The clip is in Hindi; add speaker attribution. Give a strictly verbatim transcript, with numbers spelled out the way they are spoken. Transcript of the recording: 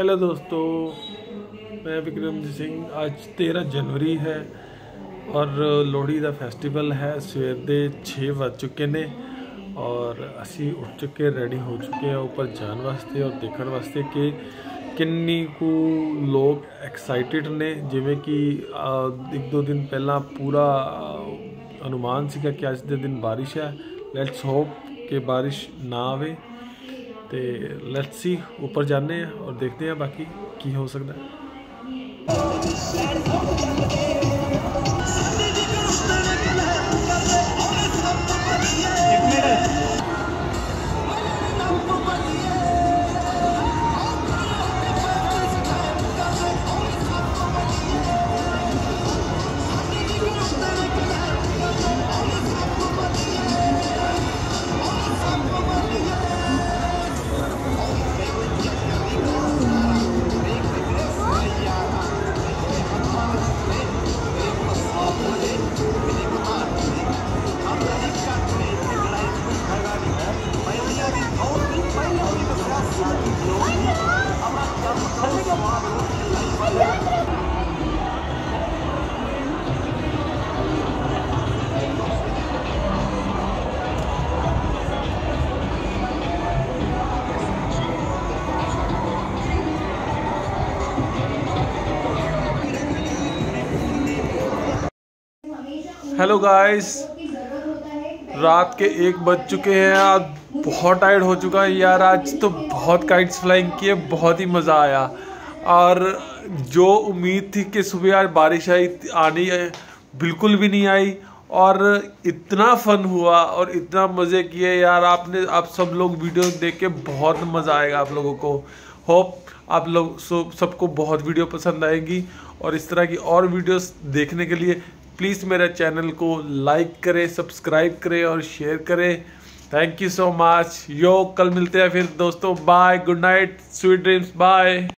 Speaker 1: हेलो दोस्तों, मैं विक्रम सिंह। आज तेरह जनवरी है और लोहड़ी का फैसटिवल है। सवेर के छे बज चुके ने और असी उठ चुके रेडी हो चुके हैं ऊपर जाने वास्ते और देखने वास्ते कि किन्नी को लोग एक्साइटेड ने। जिमें कि एक दो दिन पहला पूरा अनुमान सीगा कि अज के दिन बारिश है। लेट्स होप कि बारिश ना आवे तो लेट्स सी ऊपर जाने हैं और देखते हैं बाकी की हो सकता है। हेलो गाइस, रात के एक बज चुके हैं। आज बहुत टायर्ड हो चुका है यार। आज तो बहुत काइट्स फ्लाइंग किए, बहुत ही मज़ा आया। और जो उम्मीद थी कि सुबह आज बारिश आई आनी है, बिल्कुल भी नहीं आई। और इतना फन हुआ और इतना मज़े किए यार। आपने आप सब लोग वीडियो देख के बहुत मज़ा आएगा आप लोगों को। होप आप लोग सबको बहुत वीडियो पसंद आएगी और इस तरह की और वीडियोस देखने के लिए प्लीज़ मेरे चैनल को लाइक करें, सब्सक्राइब करें और शेयर करें। Thank you so much. यो कल मिलते हैं फिर दोस्तों। Bye, good night, sweet dreams, bye.